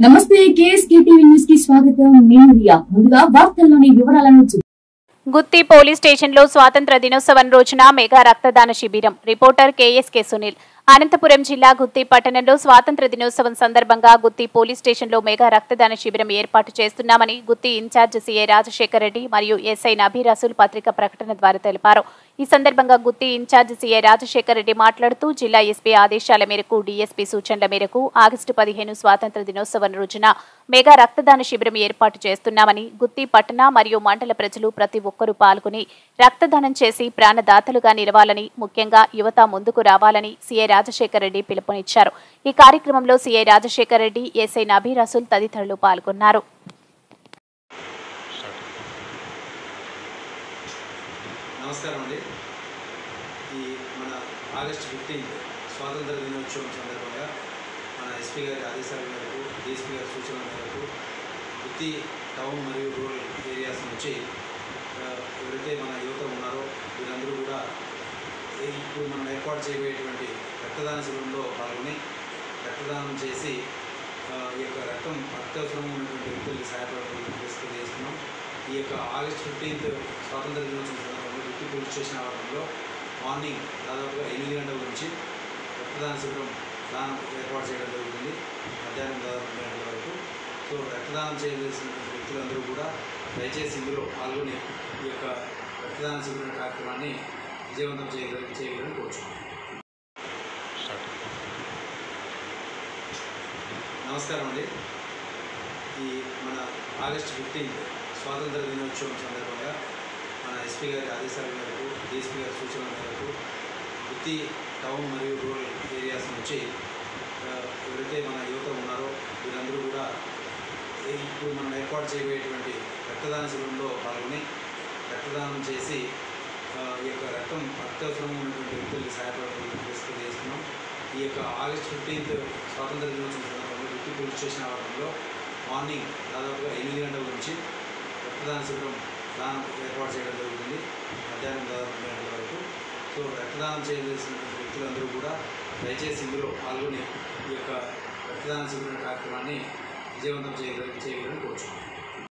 నమస్తే KSK TV news కి స్వాగతం. నేను రియా. ముందుగా వార్తల్లోని వివరాలను గుత్తి పోలీస్ స్టేషన్ లో స్వాతంత్ర దినోత్సవం రోజున మెగా రక్తదాన శిబిరం. Reporter KSK Sunil. అనంతపురం జిల్లా గుత్తి పట్టణంలో స్వాతంత్ర దినోత్సవం సందర్భంగా గుత్తి పోలీస్ స్టేషన్ లో మెగా రక్తదాన శిబిరం ఏర్పాటు చేస్తున్నామని గుత్తి ఇన్ఛార్జ్ సీఐ రాజశేఖర్ రెడ్డి మరియు ఎస్ఐ నబీ రసూల్ పత్రికా ప్రకటన ద్వారా తెలిపారు. ఈ సందర్భంగా గుత్తి ఇన్ఛార్జ్ సీఐ రాజశేఖర్ రెడ్డి మాట్లాడుతూ జిల్లా ఎస్పీ ఆదేశాల మేరకు డీఎస్పీ సూచనల మేరకు ఆగస్టు 15 స్వాతంత్ర దినోత్సవం రోజున మెగా రక్తదాన శిబిరం ఏర్పాటు చేస్తున్నామని, గుత్తి పట్టణ మరియు మండల ప్రజలు ప్రతి ఒక్కరూ పాల్గొని రక్తదానం చేసి ప్రాణదాతలుగా నిలవాలని, ముఖ్యంగా యువత ముందుకు రావాలని సీఐ రాజశేఖర్ రెడ్డి పిలుపునిచ్చారు. ఈ కార్యక్రమంలో సీఐ రాజశేఖర్ రెడ్డి, ఎస్ఐ నబీ రసూల్ తదితరులు పాల్గొన్నారు. నమస్కారం అండి. ఈ మన ఆగస్టు 15 స్వాతంత్ర దినోత్సవం సందర్భంగా మన ఎస్పీ గారి ఆదేశాల మేరకు, డిఎస్పీ గారి సూచనల మేరకు గుత్తి టౌన్ మరియు రూరల్ ఏరియాస్ నుంచి ఎవరైతే మన యువత ఉన్నారో వీరందరూ కూడా ఇప్పుడు మనం ఏర్పాటు చేయబోయేటువంటి రక్తదాన శిబిరంలో పాల్గొని రక్తదానం చేసి ఈ యొక్క రక్తం అత్యవసరంగా ఉన్నటువంటి వ్యక్తులకి సహాయపడాలని తెలియజేస్తున్నాం. ఈ యొక్క ఆగస్టు 15 స్వాతంత్ర దినోత్సవం సందర్భంగా గుత్తి పోలీస్ స్టేషన్ ఆవరణలో మార్నింగ్ దాదాపుగా 8 గంటల నుంచి రక్తదాన శిబిరం దానం ఏర్పాటు చేయడం జరుగుతుంది. మధ్యాహ్నం దాదాపు 2 గంటల వరకు. సో రక్తదానం చేయవలసిన వ్యక్తులందరూ కూడా దయచేసి ఇందులో పాల్గొని ఈ యొక్క రక్తదాన శిబిరం కార్యక్రమాన్ని విజయవంతం చేయగలని కోరుచున్నాం. నమస్కారం అండి. ఈ మన ఆగస్టు 15 స్వాతంత్ర దినోత్సవం సందర్భంగా మన ఎస్పీ గారి ఆదేశాల మేరకు, డిఎస్పీ గారి సూచనల మేరకు గుత్తి టౌన్ మరియు రూరల్ ఏరియాస్ నుంచి ఎవరైతే మన యువత ఉన్నారో వీరందరూ కూడా ఇప్పుడు మనం ఏర్పాటు చేయబోయేటువంటి రక్తదాన శిబిరంలో పాల్గొని రక్తదానం చేసి ఈ యొక్క రక్తం అత్యవసరంగా ఉన్నటువంటి వ్యక్తులకి సహాయపడాలని తెలియజేస్తున్నాం. ఈ యొక్క ఆగస్టు 15 స్వాతంత్ర దినోత్సవం సందర్భంగా గుత్తి పోలీస్ స్టేషన్ ఆవరణలో మార్నింగ్ దాదాపుగా 8 గంటల నుంచి రక్తదాన శిబిరం దానం ఏర్పాటు చేయడం జరుగుతుంది. మధ్యాహ్నం దాదాపు 2 గంటల వరకు. సో రక్తదానం చేయవలసిన వ్యక్తులందరూ కూడా దయచేసి ఇందులో పాల్గొని ఈ యొక్క రక్తదాన శిబిరం కార్యక్రమాన్ని విజయవంతం చేయగలని కోరుచున్నాం.